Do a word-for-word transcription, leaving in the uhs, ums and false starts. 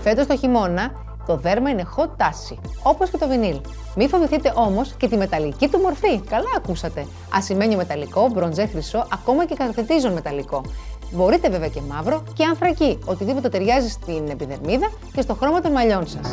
Φέτος το χειμώνα το δέρμα είναι hot τάση, όπως και το βινίλ. Μην φοβηθείτε όμως και τη μεταλλική του μορφή. Καλά ακούσατε. Ασημένιο μεταλλικό, μπροντζέ χρυσό, ακόμα και καθετίζον μεταλλικό. Μπορείτε βέβαια και μαύρο και ανθρακί, οτιδήποτε ταιριάζει στην επιδερμίδα και στο χρώμα των μαλλιών σας.